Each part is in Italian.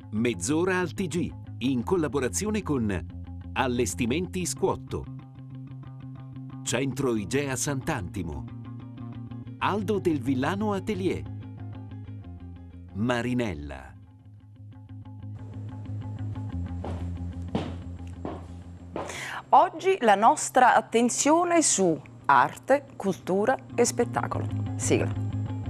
Mezz'ora al TG, in collaborazione con Allestimenti Squotto, Centro Igea Sant'Antimo, Aldo del Villano Atelier, Marinella. Oggi la nostra attenzione su arte, cultura e spettacolo. Sigla.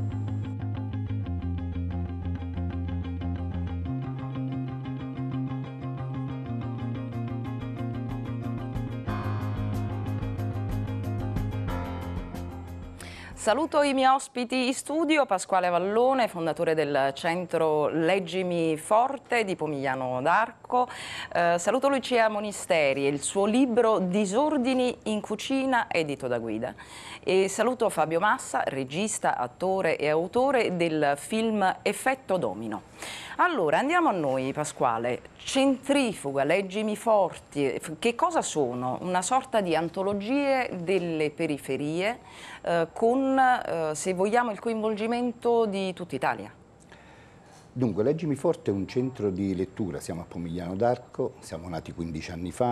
Saluto i miei ospiti in studio, Pasquale Vallone, fondatore del centro Leggimi Forte di Pomigliano d'Arco. Saluto Lucia Monisteri e il suo libro Disordini in cucina, edito da Guida. E saluto Fabio Massa, regista, attore e autore del film Effetto Domino. Allora, andiamo a noi, Pasquale. Centrifuga, Leggimi Forti, che cosa sono? Una sorta di antologie delle periferie con, se vogliamo, il coinvolgimento di tutta Italia. Dunque, Leggimi Forte è un centro di lettura, siamo a Pomigliano d'Arco, siamo nati 15 anni fa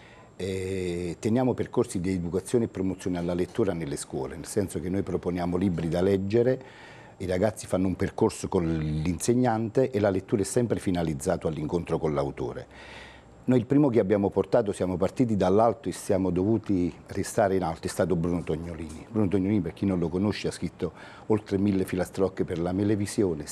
e teniamo percorsi di educazione e promozione alla lettura nelle scuole, nel senso che noi proponiamo libri da leggere, i ragazzi fanno un percorso con l'insegnante e la lettura è sempre finalizzata all'incontro con l'autore. Noi il primo che abbiamo portato, siamo partiti dall'alto e siamo dovuti restare in alto, è stato Bruno Tognolini. Bruno Tognolini, per chi non lo conosce, ha scritto oltre 1000 filastrocche per la Melevisione,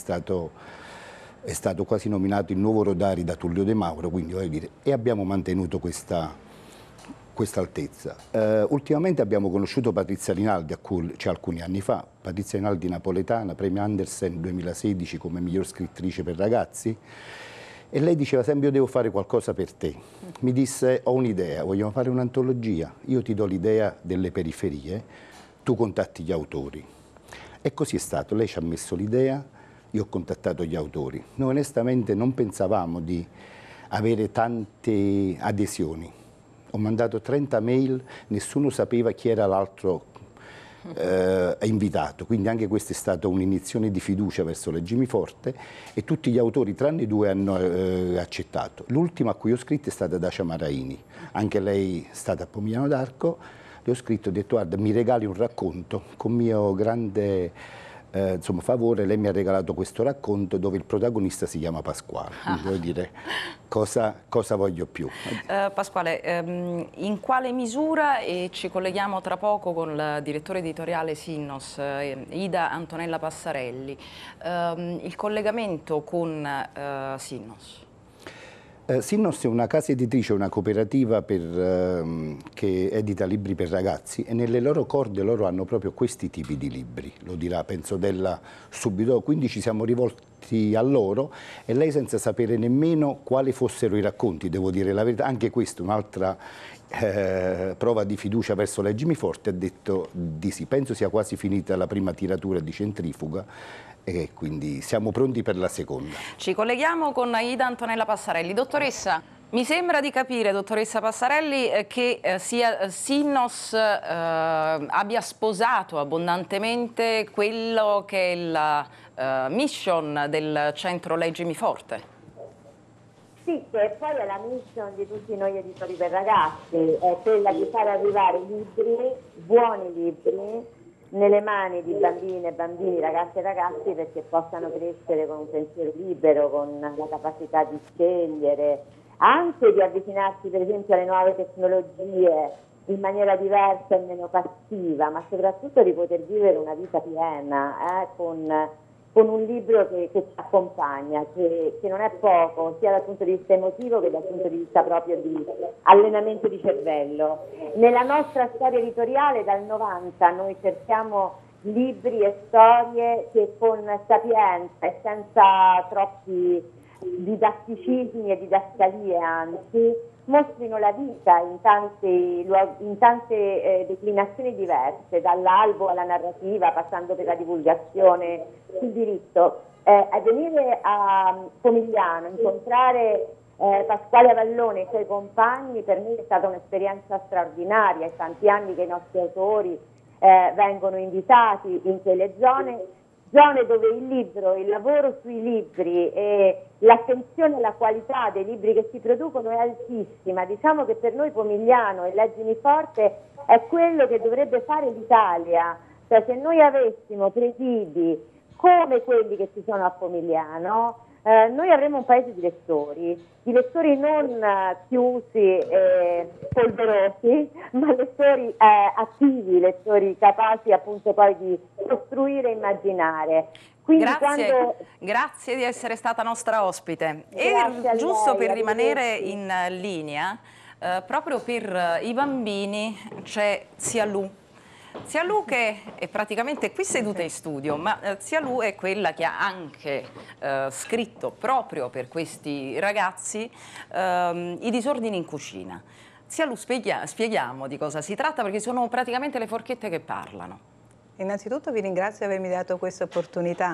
è stato quasi nominato il nuovo Rodari da Tullio De Mauro, quindi voglio dire, e abbiamo mantenuto questa altezza. Ultimamente abbiamo conosciuto Patrizia Rinaldi, alcuni anni fa, Patrizia Rinaldi napoletana, premio Andersen 2016 come miglior scrittrice per ragazzi, e lei diceva sempre: io devo fare qualcosa per te. Mi disse: ho un'idea, vogliamo fare un'antologia, io ti do l'idea delle periferie, tu contatti gli autori. E così è stato, lei ci ha messo l'idea, io ho contattato gli autori. Noi onestamente non pensavamo di avere tante adesioni. Ho mandato 30 mail, nessuno sapeva chi era l'altro invitato, quindi anche questa è stata un'iniezione di fiducia verso Leggimi Forte e tutti gli autori tranne 2 hanno accettato. L'ultima a cui ho scritto è stata Dacia Maraini, anche lei è stata a Pomigliano d'Arco, le ho scritto e ho detto: guarda, mi regali un racconto, con mio grande favore lei mi ha regalato questo racconto dove il protagonista si chiama Pasquale, quindi devo dire cosa voglio più. Pasquale, in quale misura, e ci colleghiamo tra poco con il direttore editoriale Sinnos, Ida Antonella Passarelli, il collegamento con Sinnos? Sinnos è una casa editrice, una cooperativa che edita libri per ragazzi e nelle loro corde loro hanno proprio questi tipi di libri, lo dirà penso Della subito, quindi ci siamo rivolti a loro e lei, senza sapere nemmeno quali fossero i racconti, devo dire la verità, anche questa è un'altra prova di fiducia verso Leggimi Forte, ha detto di sì. Penso sia quasi finita la prima tiratura di Centrifuga e quindi siamo pronti per la seconda. Ci colleghiamo con Ida Antonella Passarelli. Dottoressa, mi sembra di capire, dottoressa Passarelli, che sia Sinnos abbia sposato abbondantemente quello che è la mission del centro Leggimi Forte. Sì, che poi è la mission di tutti noi editori per ragazzi, è quella di far arrivare libri, buoni libri, nelle mani di bambine, bambini, ragazze e ragazzi, perché possano crescere con un pensiero libero, con la capacità di scegliere, anche di avvicinarsi per esempio alle nuove tecnologie in maniera diversa e meno passiva, ma soprattutto di poter vivere una vita piena con un libro che ci accompagna, che non è poco, sia dal punto di vista emotivo che dal punto di vista proprio di allenamento di cervello. Nella nostra storia editoriale dal 90 noi cerchiamo libri e storie che con sapienza e senza troppi didatticismi e didascalie, anzi, mostrino la vita in tante declinazioni diverse, dall'albo alla narrativa, passando per la divulgazione sul diritto. A venire a Pomigliano, incontrare Pasquale Vallone e i suoi compagni, per me è stata un'esperienza straordinaria. È tanti anni che i nostri autori vengono invitati in quelle zone, zone dove il libro, il lavoro sui libri e l'attenzione alla qualità dei libri che si producono è altissima. Diciamo che per noi Pomigliano e Leggimi Forte è quello che dovrebbe fare l'Italia. Cioè, se noi avessimo presidi come quelli che ci sono a Pomigliano, noi avremo un paese di lettori non chiusi e polverosi, ma lettori attivi, lettori capaci appunto poi di costruire e immaginare. Quindi grazie di essere stata nostra ospite. E giusto per rimanere in linea, proprio per i bambini c'è Zia Lu. Zia Lu, che è praticamente qui seduta in studio, ma Zia Lu è quella che ha anche scritto proprio per questi ragazzi i disordini in cucina. Zia Lu, spieghiamo di cosa si tratta, perché sono praticamente le forchette che parlano. Innanzitutto vi ringrazio di avermi dato questa opportunità.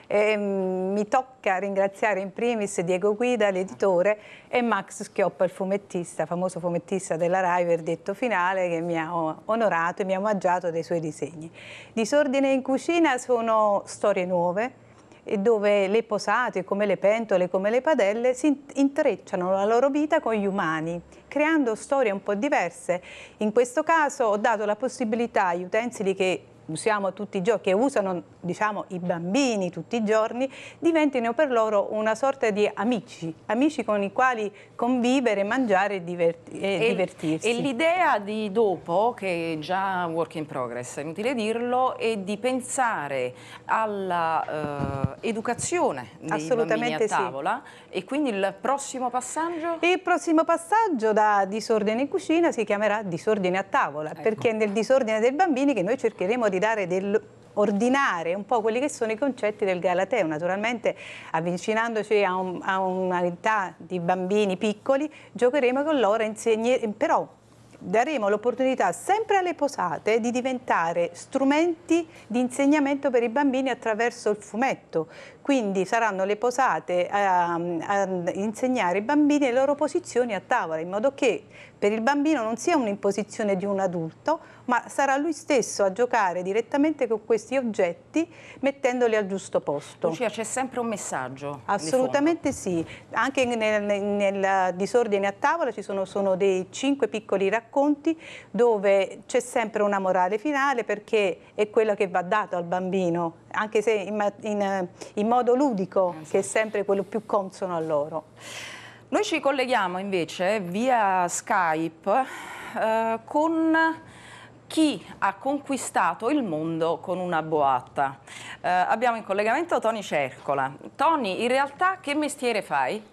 Mi tocca ringraziare in primis Diego Guida, l'editore, e Max Schioppa, il fumettista, famoso fumettista della Rai, Verdetto Finale, che mi ha onorato e mi ha omaggiato dei suoi disegni. Disordine in cucina sono storie nuove, dove le posate, come le pentole, come le padelle, si intrecciano la loro vita con gli umani, creando storie un po' diverse. In questo caso ho dato la possibilità agli utensili che usiamo tutti i giorni, che usano, diciamo, i bambini tutti i giorni, diventino per loro una sorta di amici con i quali convivere, mangiare e divertirsi. E l'idea di dopo, che è già work in progress, è inutile dirlo, è di pensare alla educazione dei bambini a tavola. Sì. E quindi il prossimo passaggio? Il prossimo passaggio da disordine in cucina si chiamerà disordine a tavola, ecco. Perché è nel disordine dei bambini che noi cercheremo di dare ordinare un po' quelli che sono i concetti del Galateo, naturalmente avvicinandoci a un'età di bambini piccoli, giocheremo con loro, però daremo l'opportunità sempre alle posate di diventare strumenti di insegnamento per i bambini attraverso il fumetto. Quindi saranno le posate a insegnare ai bambini le loro posizioni a tavola, in modo che per il bambino non sia un'imposizione di un adulto, ma sarà lui stesso a giocare direttamente con questi oggetti, mettendoli al giusto posto. Lucia, c'è sempre un messaggio? Assolutamente sì. Anche nel disordine a tavola ci sono dei 5 piccoli racconti dove c'è sempre una morale finale, perché è quella che va data al bambino, anche se in modo ludico, che è sempre quello più consono a loro. Noi ci colleghiamo invece via Skype con chi ha conquistato il mondo con una boatta. Abbiamo in collegamento Tony Cercola. Tony, in realtà che mestiere fai?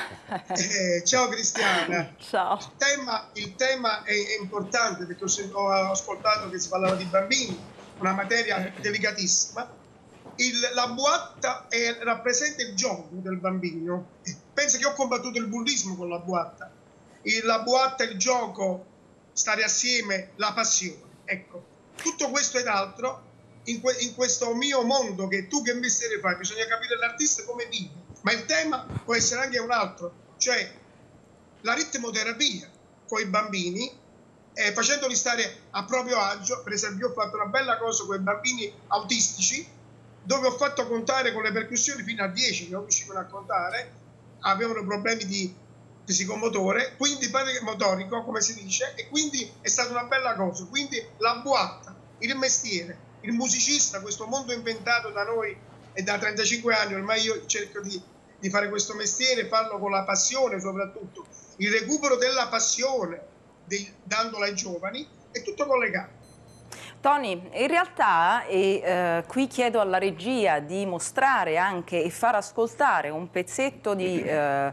Ciao Cristiana. Ciao. Il tema è importante, perché ho ascoltato che si parlava di bambini, una materia delicatissima. La boatta rappresenta il gioco del bambino. Penso che ho combattuto il bullismo con la boatta. La boatta, il gioco, stare assieme, la passione. Ecco, tutto questo ed altro in questo mio mondo, che tu che mestiere fai, bisogna capire l'artista come vive. Ma il tema può essere anche un altro, cioè la ritmoterapia con i bambini, facendoli stare a proprio agio. Per esempio, ho fatto una bella cosa con i bambini autistici, dove ho fatto contare con le percussioni fino a 10, non riuscivano a contare, avevano problemi di psicomotore, quindi motorico, come si dice, e quindi è stata una bella cosa. Quindi la boatta, il mestiere, il musicista, questo mondo inventato da noi e da 35 anni, ormai io cerco di fare questo mestiere, farlo con la passione soprattutto, il recupero della passione, dandola ai giovani, è tutto collegato. Tony, in realtà, qui chiedo alla regia di mostrare anche e far ascoltare un pezzetto di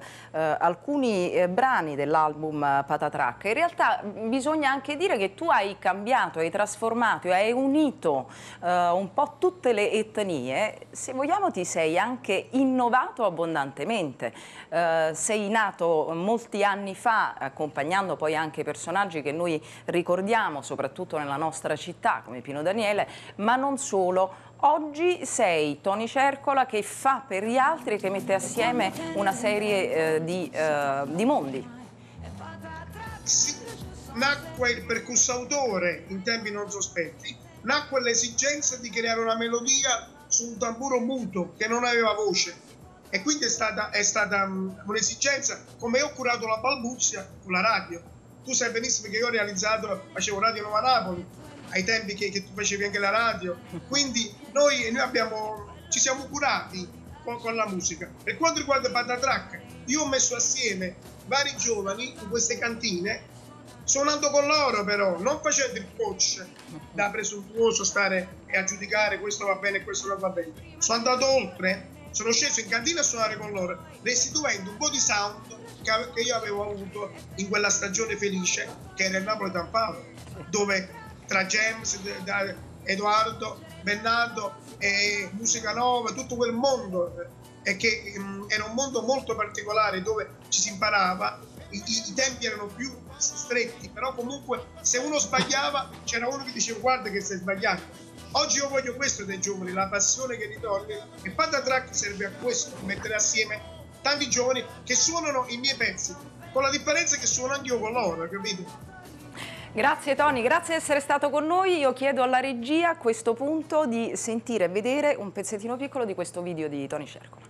alcuni brani dell'album Patatrac. In realtà bisogna anche dire che tu hai cambiato, hai trasformato, hai unito un po' tutte le etnie. Se vogliamo, ti sei anche innovato abbondantemente. Sei nato molti anni fa, accompagnando poi anche personaggi che noi ricordiamo, soprattutto nella nostra città, come Pino Daniele, ma non solo. Oggi sei Tony Cercola, che fa per gli altri e che mette assieme una serie di mondi. Sì, nacque il percussautore in tempi non sospetti, nacque l'esigenza di creare una melodia su un tamburo muto che non aveva voce, e quindi è stata un'esigenza, come ho curato la balbuzia con la radio. Tu sai benissimo che io ho realizzato, facevo Radio Nova Napoli ai tempi che tu facevi anche la radio, quindi noi ci siamo curati con la musica. Per quanto riguarda Patatrac, io ho messo assieme vari giovani in queste cantine, suonando con loro, però non facendo il coach da presuntuoso stare e a giudicare questo va bene e questo non va bene. Sono andato oltre, sono sceso in cantina a suonare con loro, restituendo un po' di sound che io avevo avuto in quella stagione felice che era il Napoletan Power, dove tra James, Edoardo, Bernardo e Musica Nova, tutto quel mondo, e che era un mondo molto particolare dove ci si imparava, i tempi erano più stretti, però comunque se uno sbagliava c'era uno che diceva guarda che stai sbagliando. Oggi io voglio questo dai giovani, la passione che ritorna, e Patatrac serve a questo, mettere assieme tanti giovani che suonano i miei pezzi, con la differenza che suono anche io con loro, capito? Grazie Tony, grazie di essere stato con noi. Io chiedo alla regia a questo punto di sentire e vedere un pezzettino piccolo di questo video di Tony Cercola.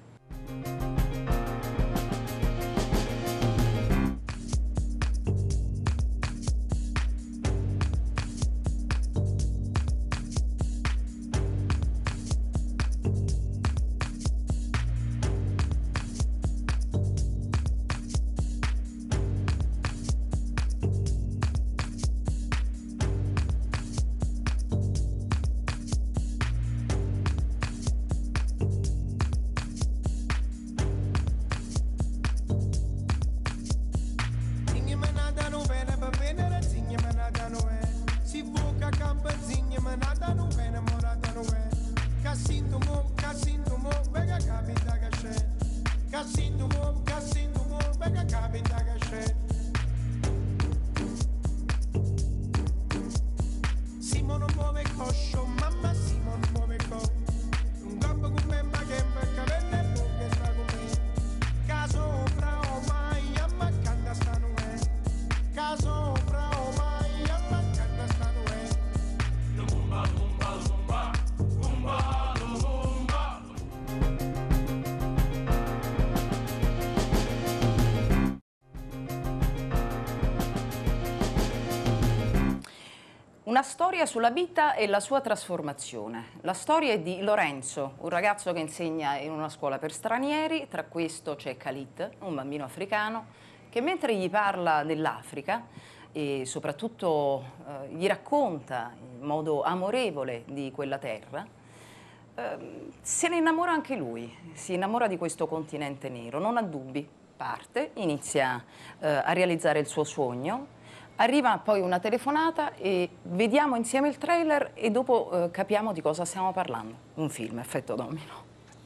Una storia sulla vita e la sua trasformazione. La storia è di Lorenzo, un ragazzo che insegna in una scuola per stranieri. Tra questo c'è Khalid, un bambino africano, che mentre gli parla dell'Africa e soprattutto gli racconta in modo amorevole di quella terra, se ne innamora anche lui, si innamora di questo continente nero, non ha dubbi, parte, inizia a realizzare il suo sogno. Arriva poi una telefonata e vediamo insieme il trailer e dopo capiamo di cosa stiamo parlando. Un film, effetto domino.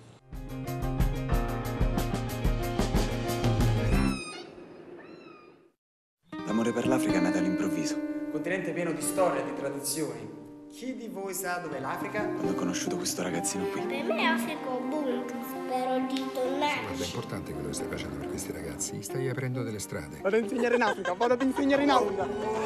L'amore per l'Africa è nato all'improvviso. Un continente pieno di storie e di tradizioni. Chi di voi sa dov'è l'Africa? Quando ho conosciuto questo ragazzino qui. Per me Africa ovunque, spero di tornare. Guarda, è importante quello che stai facendo per questi ragazzi. Stai aprendo delle strade. Vado a insegnare in Africa, vado ad insegnare in Africa.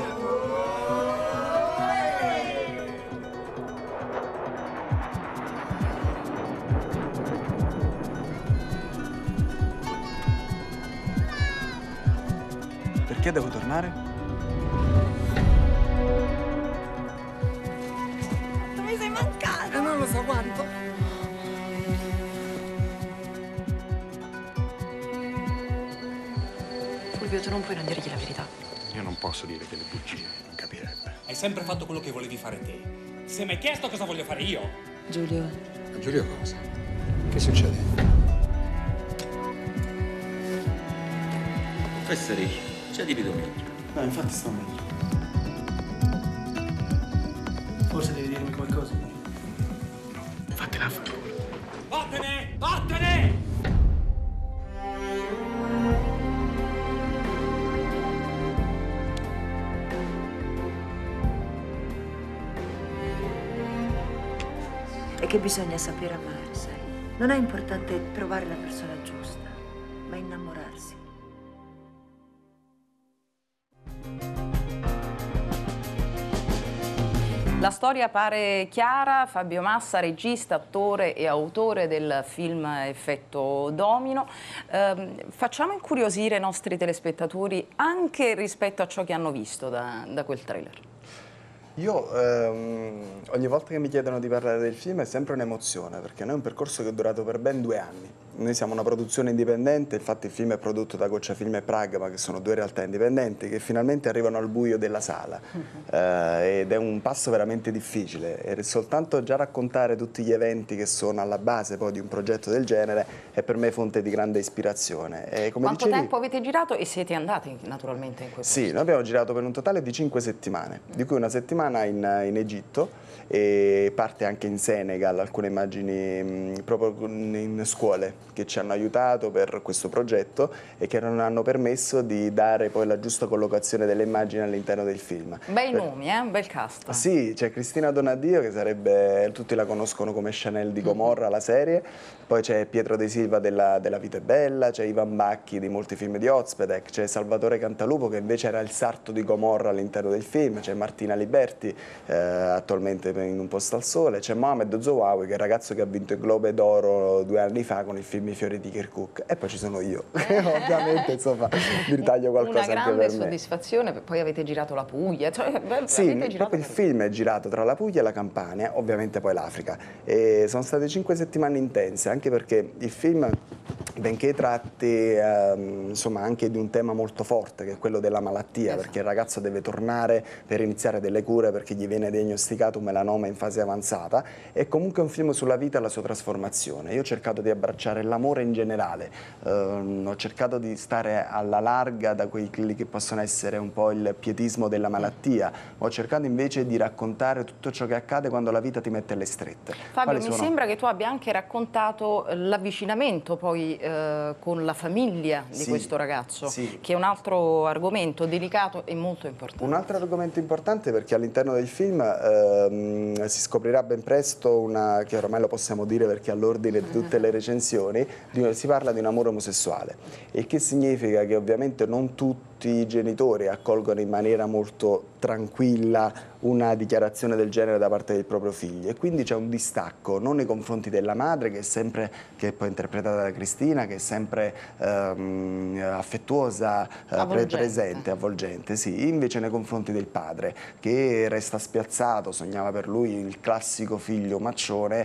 Perché devo tornare? Mi sei mancato. Non lo so quanto. Fulvio, tu non puoi non dirgli la verità. Io non posso dire delle bugie, non capirebbe. Hai sempre fatto quello che volevi fare te. Se mi hai chiesto cosa voglio fare io. Giulio. Giulio cosa? Che succede? Fesseri, c'è di vedo meglio. No, infatti sto meglio. Forse devi dirmi qualcosa. Fatela a favore. Vattene! Vattene! È che bisogna sapere amare, sai? Non è importante trovare la persona giusta, ma innamorarsi. La storia pare chiara. Fabio Massa, regista, attore e autore del film Effetto Domino. Facciamo incuriosire i nostri telespettatori anche rispetto a ciò che hanno visto da quel trailer. Io ogni volta che mi chiedono di parlare del film è sempre un'emozione, perché noi è un percorso che è durato per ben 2 anni. Noi siamo una produzione indipendente, infatti il film è prodotto da Goccia Film e Pragma, che sono 2 realtà indipendenti che finalmente arrivano al buio della sala ed è un passo veramente difficile e soltanto già raccontare tutti gli eventi che sono alla base poi di un progetto del genere è per me fonte di grande ispirazione. E come Quanto dicevi, tempo avete girato e siete andati naturalmente in questo? Sì, noi abbiamo girato per un totale di 5 settimane, di cui una settimana in Egitto e parte anche in Senegal, alcune immagini proprio in scuole che ci hanno aiutato per questo progetto e che non hanno permesso di dare poi la giusta collocazione delle immagini all'interno del film. Bei nomi, un bel cast. Sì, c'è Cristina Donadio che sarebbe, tutti la conoscono come Chanel di Gomorra, la serie, poi c'è Pietro De Silva della Vita è Bella, c'è Ivan Bacchi di molti film di Ozpedek, c'è Salvatore Cantalupo che invece era il sarto di Gomorra all'interno del film, c'è Martina Liberti attualmente in Un posto al sole, c'è Mohamed Zouawi che è il ragazzo che ha vinto il Globe d'Oro 2 anni fa con il film I fiori di Kirkuk, e poi ci sono io, ovviamente insomma mi ritaglio qualcosa anche per me. Una grande soddisfazione, poi avete girato la Puglia, sì, proprio il film è girato tra la Puglia e la Campania, ovviamente poi l'Africa, e sono state 5 settimane intense, anche perché il film, benché tratti insomma anche di un tema molto forte che è quello della malattia, perché il ragazzo deve tornare per iniziare delle cure perché gli viene diagnosticato un melanoma in fase avanzata, è comunque un film sulla vita e la sua trasformazione. Io ho cercato di abbracciare l'amore in generale, ho cercato di stare alla larga da quelli che possono essere un po' il pietismo della malattia, ho cercato invece di raccontare tutto ciò che accade quando la vita ti mette alle strette. Fabio, mi sembra che tu abbia anche raccontato l'avvicinamento poi con la famiglia di questo ragazzo, che è un altro argomento delicato e molto importante. Un altro argomento importante perché all'interno del film si scoprirà ben presto una, che ormai lo possiamo dire perché è all'ordine di tutte le recensioni, si parla di un amore omosessuale, il che significa che ovviamente non tutti i genitori accolgono in maniera molto tranquilla una dichiarazione del genere da parte del proprio figlio e quindi c'è un distacco non nei confronti della madre che è poi interpretata da Cristina, che è sempre affettuosa, presente, avvolgente, sì, invece nei confronti del padre che resta spiazzato, sognava per lui il classico figlio maccione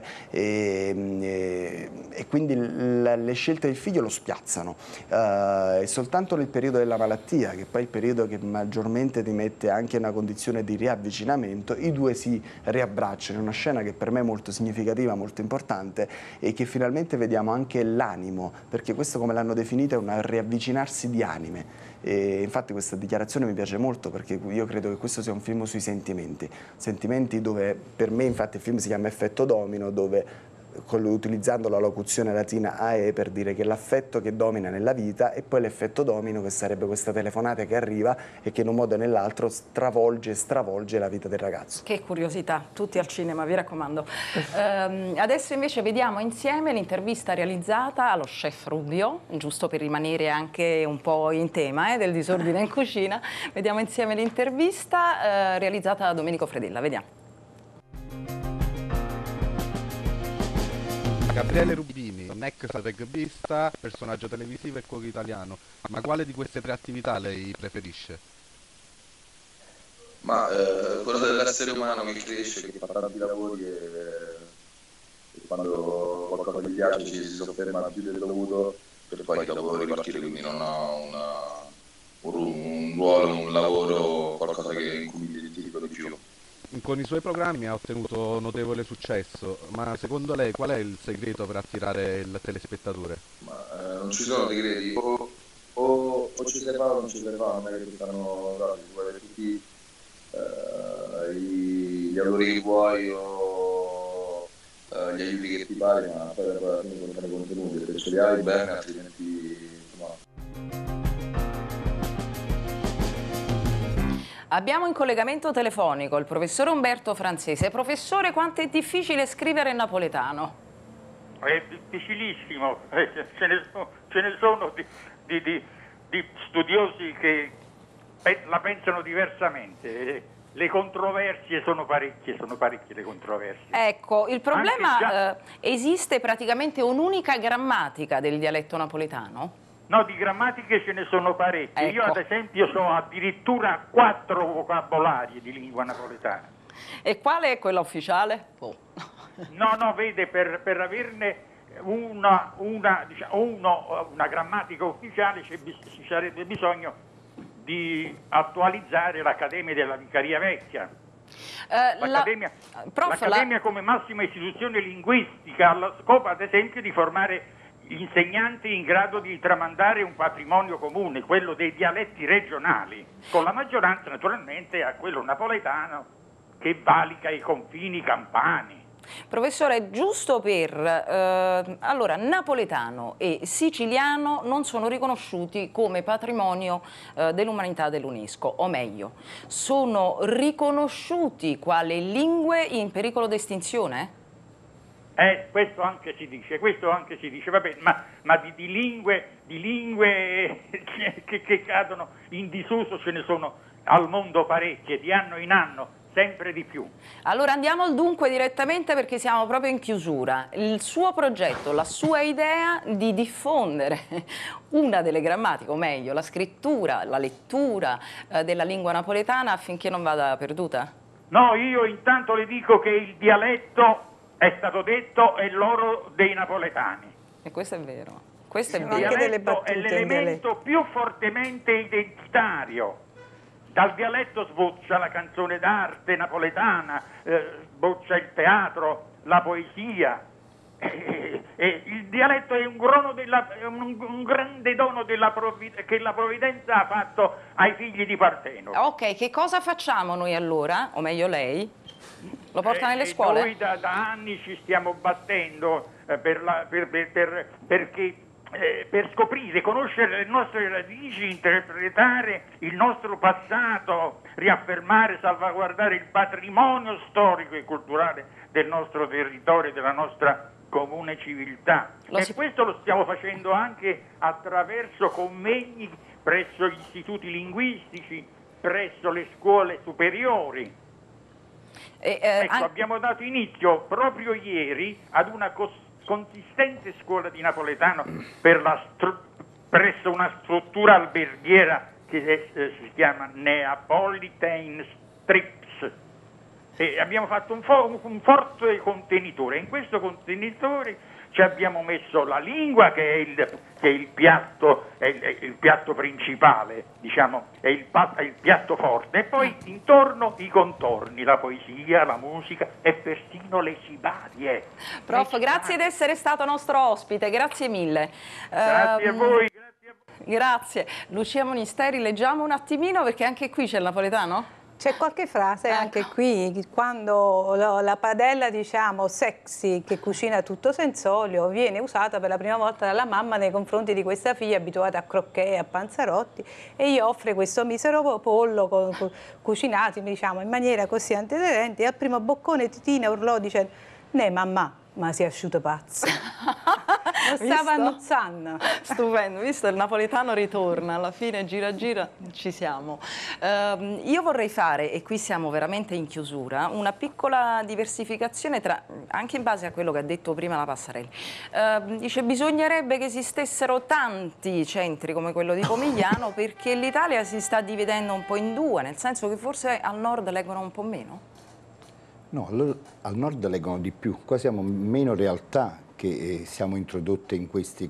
e quindi le scelte del figlio lo spiazzano e soltanto nel periodo della malattia, che poi è il periodo che maggiormente ti mette anche in una condizione di riavvicinamento, i due si riabbracciano in una scena che per me è molto significativa, molto importante e che finalmente vediamo anche l'animo, perché questo come l'hanno definito è un riavvicinarsi di anime e infatti questa dichiarazione mi piace molto perché io credo che questo sia un film sui sentimenti dove per me infatti il film si chiama Effetto Domino, dove utilizzando la locuzione latina AE per dire che l'affetto che domina nella vita e poi l'effetto domino che sarebbe questa telefonata che arriva e che in un modo o nell'altro stravolge e stravolge la vita del ragazzo. Che curiosità, tutti al cinema, vi raccomando. Adesso invece vediamo insieme l'intervista realizzata allo chef Rubio, giusto per rimanere anche un po' in tema del disordine in cucina. Vediamo insieme l'intervista realizzata da Domenico Fredella, vediamo. Gabriele Rubini, un ex rugbista, personaggio televisivo e cuoco italiano. Ma quale di queste 3 attività lei preferisce? Ma quello dell'essere umano che cresce, che fa tanti lavori e quando qualcosa gli piace ci si sofferma più del dovuto per poi dopo ripartire, quindi non ha un ruolo, un lavoro, qualcosa in cui mi identifico di più. Con i suoi programmi ha ottenuto notevole successo, ma secondo lei qual è il segreto per attirare il telespettatore? Non ci sono segreti, o ci sei fa o non ci sei fa, non è che stanno tutti gli autori che vuoi o gli aiuti che ti pare, ma poi alla fine sono fare contenuti, perché ce li hai bene, altrimenti no. Abbiamo in collegamento telefonico il professor Umberto Franzese. Professore, quanto è difficile scrivere in napoletano? È difficilissimo, ce ne sono di studiosi che la pensano diversamente. le controversie sono parecchie le controversie. Ecco, il problema già... esiste praticamente un'unica grammatica del dialetto napoletano? No, di grammatiche ce ne sono parecchie. Ecco. Io ad esempio so addirittura 4 vocabolari di lingua napoletana. E quale è quella ufficiale? Oh. No, vede, per averne una grammatica ufficiale ci sarebbe bisogno di attualizzare l'Accademia della Vicaria Vecchia. L'Accademia come massima istituzione linguistica allo scopo ad esempio di formare insegnanti in grado di tramandare un patrimonio comune, quello dei dialetti regionali, con la maggioranza naturalmente a quello napoletano che valica i confini campani. Professore, giusto allora, napoletano e siciliano non sono riconosciuti come patrimonio dell'umanità dell'UNESCO, o meglio, sono riconosciuti quale lingue in pericolo di estinzione? Questo anche si dice, vabbè, ma di lingue che cadono in disuso ce ne sono al mondo parecchie, di anno in anno, sempre di più. Allora andiamo al dunque direttamente perché siamo proprio in chiusura. Il suo progetto, la sua idea di diffondere una delle grammatiche, o meglio, la scrittura, la lettura della lingua napoletana affinché non vada perduta? No, io intanto le dico che il dialetto è stato detto è l'oro dei napoletani. E questo è vero. Questo è vero. Il dialetto è l'elemento più fortemente identitario. Dal dialetto sboccia la canzone d'arte napoletana, sboccia il teatro, la poesia. Il dialetto è un grande dono che la provvidenza ha fatto ai figli di Parteno. Ok, che cosa facciamo noi allora? O meglio lei? Lo porta nelle scuole? Noi da anni ci stiamo battendo per scoprire, conoscere le nostre radici, interpretare il nostro passato, riaffermare, salvaguardare il patrimonio storico e culturale del nostro territorio, della nostra comune civiltà. Questo lo stiamo facendo anche attraverso convegni presso gli istituti linguistici, presso le scuole superiori. Abbiamo dato inizio proprio ieri ad una consistente scuola di napoletano presso una struttura alberghiera che si chiama Neapolitan Strips. E abbiamo fatto un forte contenitore. In questo contenitore ci abbiamo messo la lingua che è il piatto principale, diciamo, è il piatto forte, e poi intorno i contorni, la poesia, la musica e persino le sibarie. Prof, grazie di essere stato nostro ospite, grazie mille. Grazie a voi. Grazie. Lucia Monisteri, leggiamo un attimino perché anche qui c'è il napoletano? C'è qualche frase anche qui, quando la padella, diciamo, sexy, che cucina tutto senza olio, viene usata per la prima volta dalla mamma nei confronti di questa figlia abituata a crocchè e a panzarotti, e gli offre questo misero pollo cucinato, diciamo, in maniera così antecedente, e al primo boccone Titina urlò dicendo: "Ne mamma, ma si è asciutto pazzo". Lo stava annuzzando. Stupendo, visto, il napoletano ritorna, alla fine gira gira ci siamo. Io vorrei fare, e qui siamo veramente in chiusura, una piccola diversificazione anche in base a quello che ha detto prima la Passarelli. Dice: bisognerebbe che esistessero tanti centri come quello di Pomigliano perché l'Italia si sta dividendo un po' in due, nel senso che forse al nord leggono un po' meno. No, al nord leggono di più, qua siamo meno realtà che siamo introdotte in questi,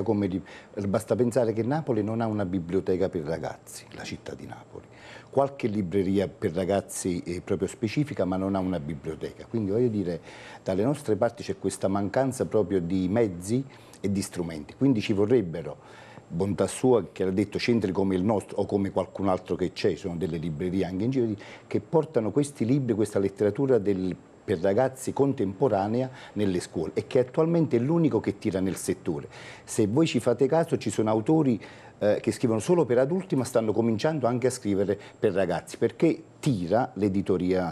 basta pensare che Napoli non ha una biblioteca per ragazzi, la città di Napoli, qualche libreria per ragazzi proprio specifica, ma non ha una biblioteca, quindi voglio dire, dalle nostre parti c'è questa mancanza proprio di mezzi e di strumenti, quindi ci vorrebbero, bontà sua, che ha detto, centri come il nostro o come qualcun altro che c'è, sono delle librerie anche in giro, che portano questi libri, questa letteratura per ragazzi contemporanea nelle scuole, e che attualmente è l'unico che tira nel settore. Se voi ci fate caso, ci sono autori che scrivono solo per adulti, ma stanno cominciando anche a scrivere per ragazzi, perché tira l'editoria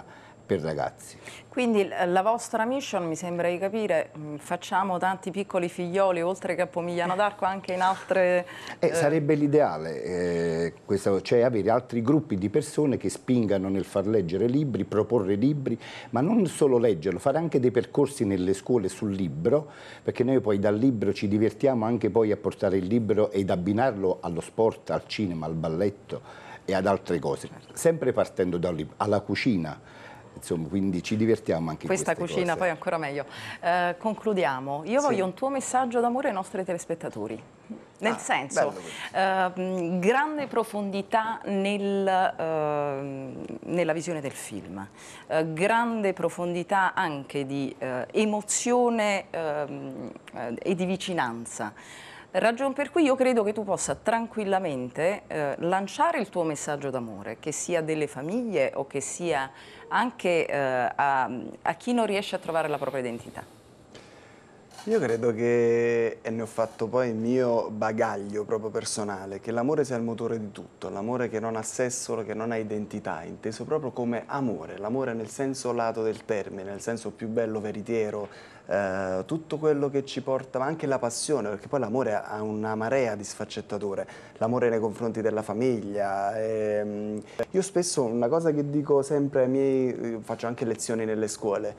per ragazzi. Quindi la vostra mission, mi sembra di capire, facciamo tanti piccoli figlioli, oltre che a Pomigliano d'Arco, anche in altre... Sarebbe l'ideale, cioè avere altri gruppi di persone che spingano nel far leggere libri, proporre libri, ma non solo leggerlo, fare anche dei percorsi nelle scuole sul libro, perché noi poi dal libro ci divertiamo anche poi a portare il libro ed abbinarlo allo sport, al cinema, al balletto e ad altre cose, sempre partendo dal libro, alla cucina. Insomma, quindi ci divertiamo anche in questa cucina, cose. poi ancora meglio. Concludiamo. Io voglio un tuo messaggio d'amore ai nostri telespettatori. Nel senso, grande profondità nella visione del film, grande profondità anche di emozione e di vicinanza. Ragion per cui io credo che tu possa tranquillamente lanciare il tuo messaggio d'amore, che sia delle famiglie o che sia anche a chi non riesce a trovare la propria identità. Io credo che, e ne ho fatto poi il mio bagaglio proprio personale, che l'amore sia il motore di tutto, l'amore che non ha sesso, che non ha identità, inteso proprio come amore, l'amore nel senso lato del termine, nel senso più bello, veritiero, tutto quello che ci porta, ma anche la passione, perché poi l'amore ha una marea di sfaccettature, l'amore nei confronti della famiglia. Io spesso una cosa che dico sempre ai miei, faccio anche lezioni nelle scuole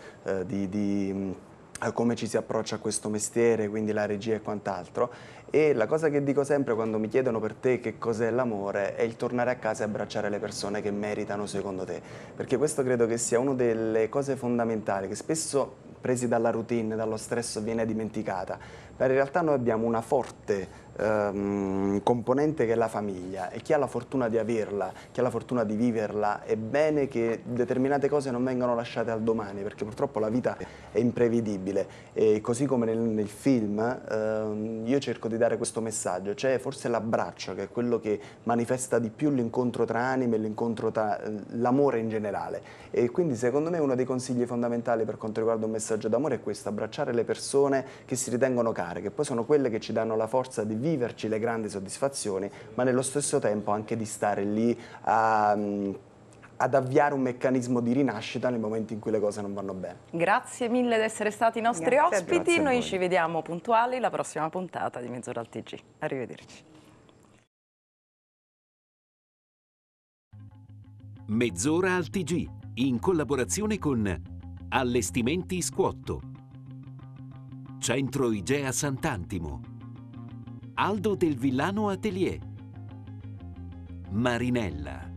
come ci si approccia a questo mestiere, quindi la regia e quant'altro, e la cosa che dico sempre quando mi chiedono per te che cos'è l'amore è il tornare a casa e abbracciare le persone che meritano secondo te, perché questo credo che sia una delle cose fondamentali che spesso presi dalla routine, dallo stress viene dimenticata, ma in realtà noi abbiamo una forte componente che è la famiglia e chi ha la fortuna di averla, chi ha la fortuna di viverla, è bene che determinate cose non vengano lasciate al domani, perché purtroppo la vita è imprevedibile e così come nel film io cerco di dare questo messaggio, cioè forse l'abbraccio che è quello che manifesta di più l'incontro tra anime, l'incontro tra l'amore in generale, e quindi secondo me uno dei consigli fondamentali per quanto riguarda un messaggio d'amore è questo: abbracciare le persone che si ritengono care, che poi sono quelle che ci danno la forza di viverci le grandi soddisfazioni, ma nello stesso tempo anche di stare lì ad avviare un meccanismo di rinascita nel momento in cui le cose non vanno bene. Grazie mille di essere stati i nostri ospiti, noi ci vediamo puntuali la prossima puntata di Mezz'ora al TG. Arrivederci. Mezz'ora al TG, in collaborazione con Allestimenti Squotto, Centro Igea Sant'Antimo, Aldo del Villano Atelier, Marinella.